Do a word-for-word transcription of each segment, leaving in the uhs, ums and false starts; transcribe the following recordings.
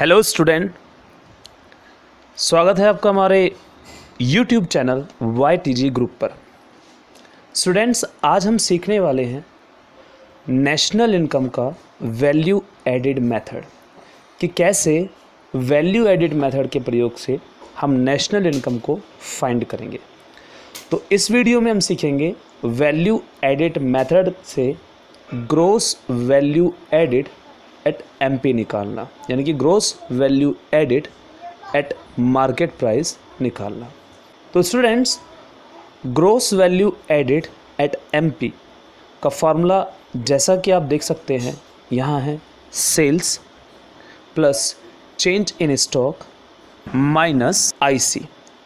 Hello student, स्वागत है आपका हमारे YouTube channel Y T G group पर। स्टूडेंट्स, आज हम सीखने वाले हैं नेशनल इनकम का वैल्यू एडिड मेथड कि कैसे वैल्यू एडिड मेथड के प्रयोग से हम नेशनल इनकम को फाइंड करेंगे। तो इस वीडियो में हम सीखेंगे वैल्यू एडिड मेथड से gross value added at M P निकालना, यानी कि gross value added at market price निकालना। तो students, gross value added at M P का फार्मूला जैसा कि आप देख सकते हैं यहाँ है sales plus change in stock minus I C.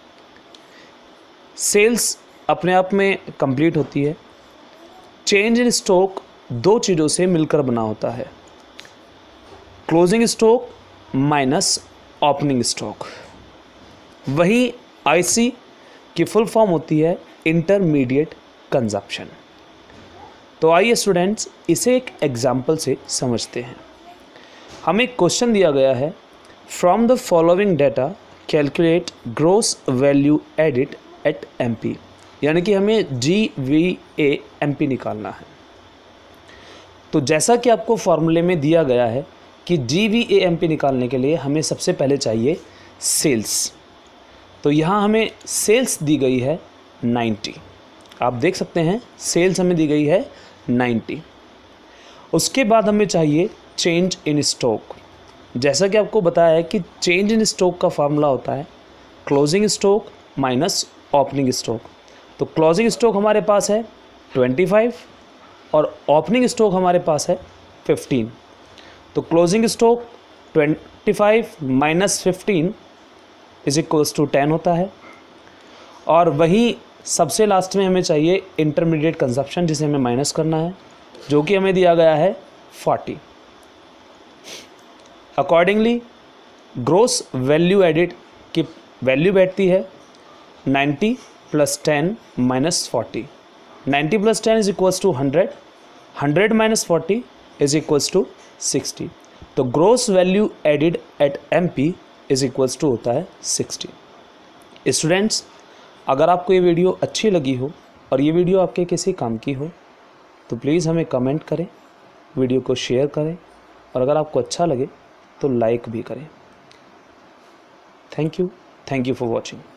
Sales अपने आप में कंप्लीट होती है, चेंज इन स्टॉक दो चीज़ों से मिलकर बना होता है, closing stock minus opening stock. वही आईसी की फुल फॉर्म होती है इंटरमीडिएट कंजप्शन। तो आइए स्टूडेंट्स, इसे एक एग्जांपल से समझते हैं। हमें एक क्वेश्चन दिया गया है, from the following data calculate gross value added at MP, यानी कि हमें G V A M P निकालना है। तो जैसा कि आपको फॉर्मूले में दिया गया है कि G V A M P निकालने के लिए हमें सबसे पहले चाहिए सेल्स। तो यहाँ हमें सेल्स दी गई है नब्बे। आप देख सकते हैं सेल्स हमें दी गई है नब्बे। उसके बाद हमें चाहिए चेंज इन स्टॉक। जैसा कि आपको बताया है कि चेंज इन स्टॉक का फार्मूला होता है closing stock minus opening stock. तो क्लोजिंग स्टॉक हमारे पास है पच्चीस और ओपनिंग स्टॉक हमारे पास है पंद्रह। तो क्लोजिंग स्टॉक पच्चीस minus fifteen is equals to ten होता है। और वहीं सबसे लास्ट में हमें चाहिए इंटरमीडिएट कंजप्शन, जिसे हमें माइनस करना है, जो कि हमें दिया गया है चालीस। अकॉर्डिंगली ग्रोस वैल्यू एडिड की वैल्यू बैठती है नब्बे प्लस टेन माइनस फोर्टी। नब्बे plus ten is equals to hundred, hundred minus forty is equals to sixty. तो gross value added at M P is equals to होता है sixty. Students, अगर आपको ये वीडियो अच्छी लगी हो और ये वीडियो आपके किसी काम की हो तो प्लीज़ हमें कमेंट करें, वीडियो को शेयर करें और अगर आपको अच्छा लगे तो लाइक भी करें। Thank you thank you for watching.